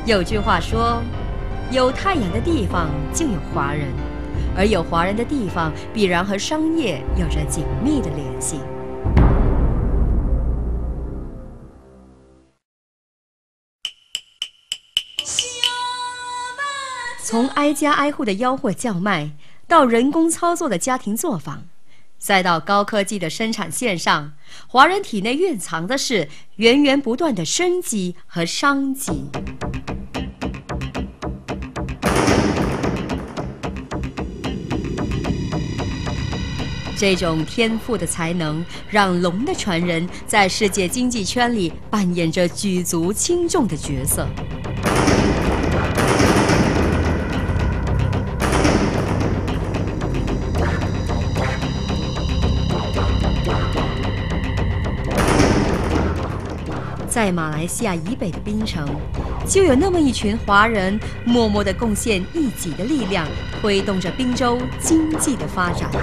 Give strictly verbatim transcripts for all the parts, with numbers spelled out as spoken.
有句话说，有太阳的地方就有华人，而有华人的地方必然和商业有着紧密的联系。从挨家挨户的吆喝叫卖，到人工操作的家庭作坊，再到高科技的生产线上，华人体内蕴藏的是源源不断的生机和商机。这种天赋的才能，让龙的传人在世界经济圈里扮演着举足轻重的角色。在马来西亚以北的槟城，就有那么一群华人，默默地贡献一己的力量，推动着槟州经济的发展。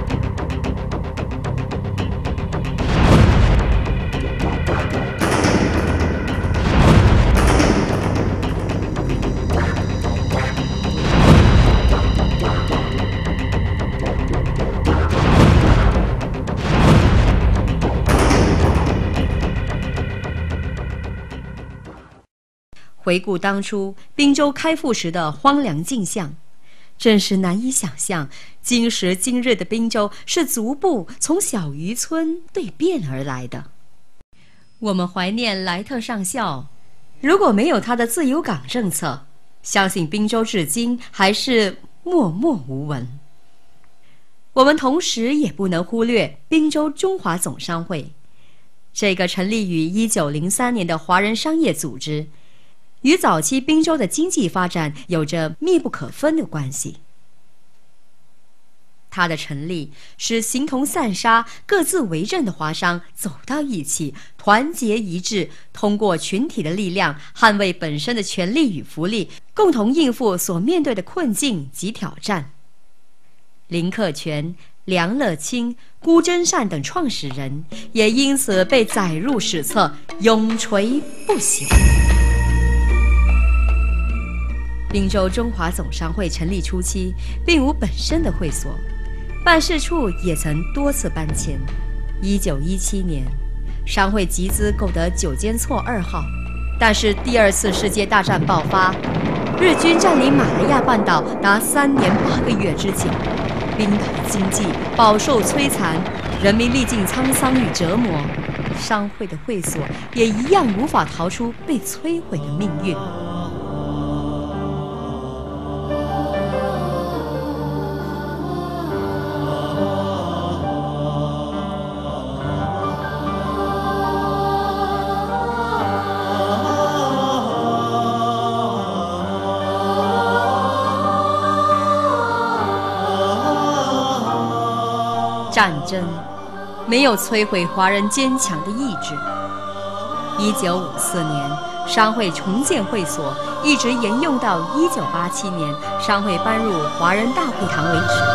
回顾当初滨州开埠时的荒凉景象，真是难以想象，今时今日的滨州是逐步从小渔村蜕变而来的。我们怀念莱特上校，如果没有他的自由港政策，相信滨州至今还是默默无闻。我们同时也不能忽略滨州中华总商会，这个成立于一九零三年的华人商业组织，与早期滨州的经济发展有着密不可分的关系。它的成立使形同散沙、各自为政的华商走到一起，团结一致，通过群体的力量捍卫本身的权利与福利，共同应付所面对的困境及挑战。林克全、梁乐清、辜真善等创始人也因此被载入史册，永垂不朽。滨州中华总商会成立初期并无本身的会所，办事处也曾多次搬迁。一九一七年，商会集资购得九间厝二号，但是第二次世界大战爆发，日军占领马来亚半岛达三年八个月之久，滨岛的经济饱受摧残，人民历尽沧桑与折磨，商会的会所也一样无法逃出被摧毁的命运。战争没有摧毁华人坚强的意志。一九五四年，商会重建会所，一直沿用到一九八七年，商会搬入华人大会堂为止。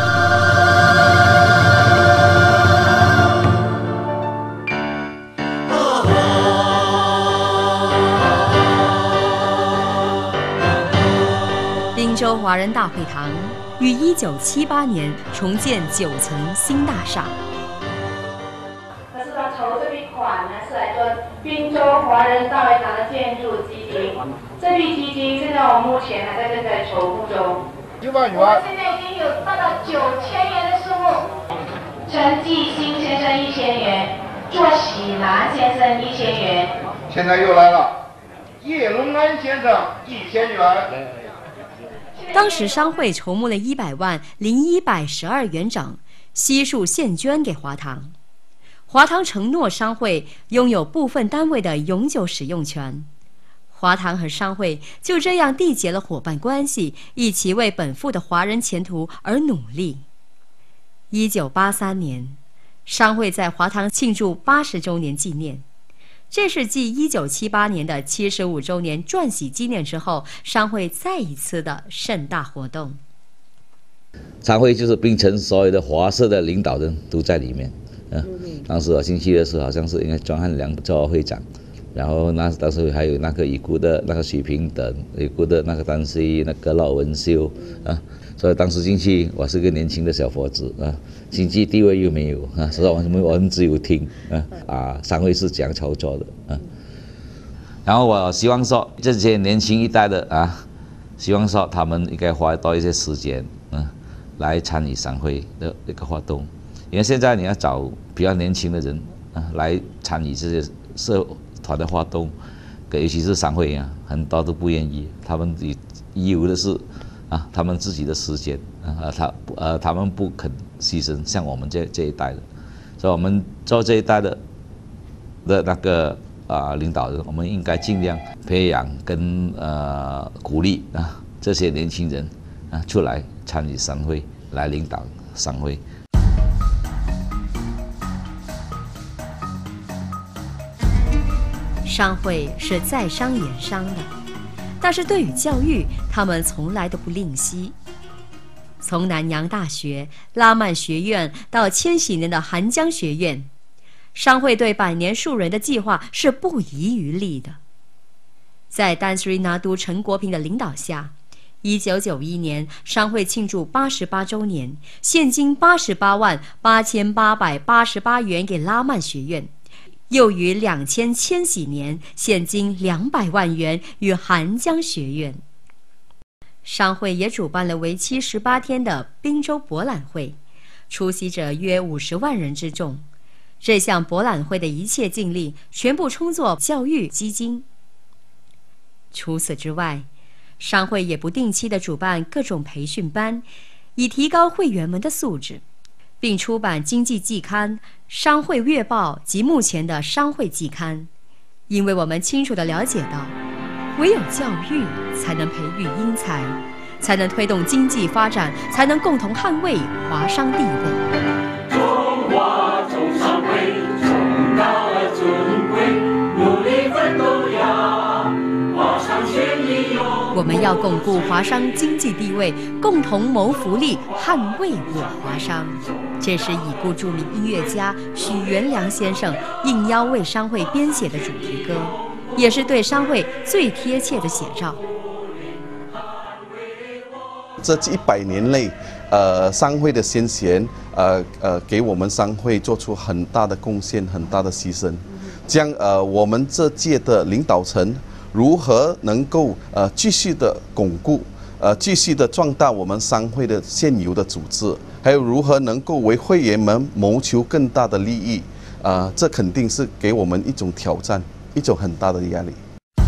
滨州华人大会堂于一九七八年重建九层新大厦。 可是他筹这笔款呢，是来做滨州华人大会堂的建筑基金。这笔基金现在我们目前还在正在筹募中。 六万元。 我们现在已经有达到九千元的数目。陈继兴先生一千元，作喜南先生一千元。 现在又来了，叶龙安先生一千元。 当时商会筹募了一百万零一百十二元整，悉数现捐给华堂。华堂承诺商会拥有部分单位的永久使用权。华堂和商会就这样缔结了伙伴关系，一起为本埠的华人前途而努力。一九八三年，商会在华堂庆祝八十周年纪念。这是继一九七八年的七十五周年撰写纪念之后，商会再一次的盛大活动。 常会就是槟城所有的华社的领导人都在里面，嗯，当时我进去的时候好像是应该庄汉良做会长， 然后那当时还有那个已故的那个许平等，已故的那个当时那个老文秀啊，所以当时进去我是个年轻的小伙子啊，经济地位又没有啊，所以我们我们只有听啊啊商会是怎样操作的啊。然后我希望说这些年轻一代的啊，希望说他们应该花多一些时间啊，来参与商会的一个活动，因为现在你要找比较年轻的人啊来参与这些社团的活动，尤其是商会啊，很多都不愿意，他们有的是啊，他们自己的时间啊，他呃他们不肯牺牲，像我们这这一代的，所以我们做这一代的的那个啊领导人，我们应该尽量培养跟呃鼓励啊这些年轻人啊出来参与商会，来领导商会。 商会是在商言商的，但是对于教育，他们从来都不吝惜。从南洋大学、拉曼学院到千禧年的韩江学院，商会对百年树人的计划是不遗余力的。在丹斯里拿督陈国平的领导下，一九九一年商会庆祝八十八周年，现金八十八万八千八百八十八元给拉曼学院。又于两千千禧年现金两百万元与韩江学院。商会也主办了为期十八天的滨州博览会，出席者约五十万人之众。这项博览会的一切尽力全部充作教育基金。除此之外，商会也不定期地主办各种培训班，以提高会员们的素质，并出版经济季刊、商会月报及目前的商会季刊。因为我们清楚地了解到，唯有教育才能培育英才，才能推动经济发展，才能共同捍卫华商地位。中华中商会崇高而尊贵，努力奋斗呀，华商全力勇。我们要巩固华商经济地位，共同谋福利，捍卫我华商。这是已故著名音乐家许元良先生应邀为商会编写的主题歌，也是对商会最贴切的写照。 这一百年内，呃，商会的先贤，呃呃，给我们商会做出很大的贡献，很大的牺牲。将呃我们这届的领导层如何能够呃继续的巩固，呃继续的壮大我们商会的现有的组织，还有如何能够为会员们谋求更大的利益，啊、呃，这肯定是给我们一种挑战，一种很大的压力。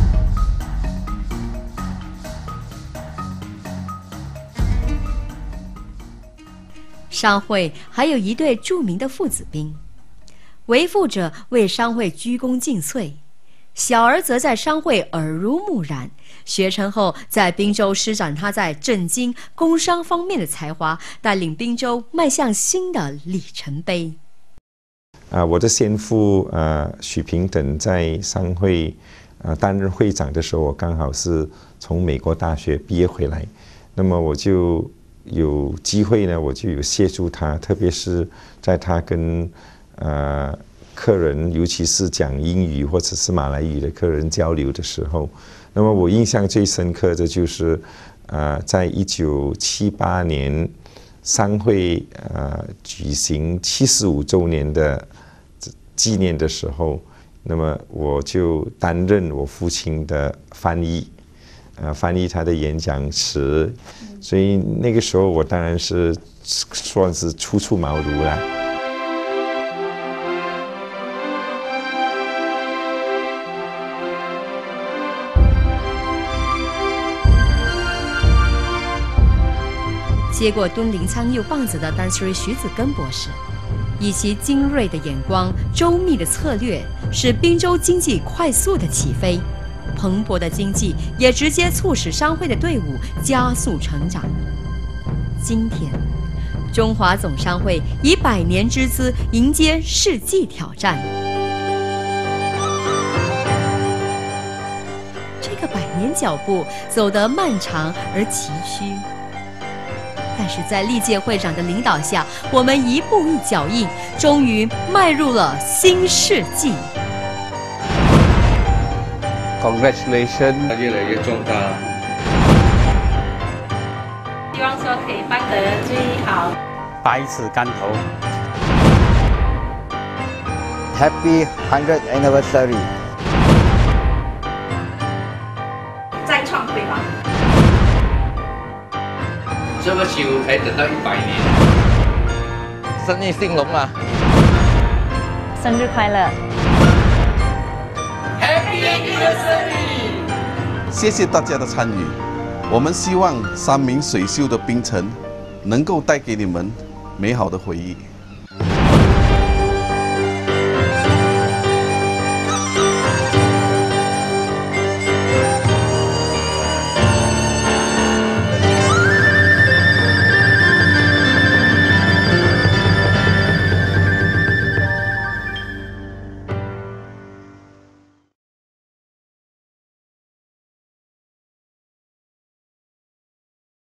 商会还有一对著名的父子兵，为父者为商会鞠躬尽瘁，小儿则在商会耳濡目染，学成后在滨州施展他在政经工商方面的才华，带领滨州迈向新的里程碑。 啊，我的先父啊许平等在商会啊担任会长的时候，我刚好是从美国大学毕业回来，那么我就有机会呢，我就有协助他，特别是在他跟呃客人，尤其是讲英语或者是马来语的客人交流的时候，那么我印象最深刻的就是，呃，在一九七八年商会呃举行七十五周年的纪念的时候，那么我就担任我父亲的翻译。呃，翻译他的演讲词，所以那个时候我当然是算是初出茅庐了。 接过敦临苍佑棒子的丹斯瑞徐子根博士，以其精锐的眼光、周密的策略，使滨州经济快速的起飞。蓬勃的经济也直接促使商会的队伍加速成长。今天，中华总商会以百年之姿迎接世纪挑战。这个百年脚步走得漫长而崎岖，但是在历届会长的领导下，我们一步一脚印，终于迈入了新世纪。 Congratulations， 越来越壮大。 希望说可以办得最好， 百尺竿头。 Happy hundredth anniversary！ 再创辉煌。 这个球可以等到一百年。生意兴隆啊！ 生日快乐 Happy Anniversary！ 谢谢大家的参与，我们希望山明水秀的槟城能够带给你们美好的回忆。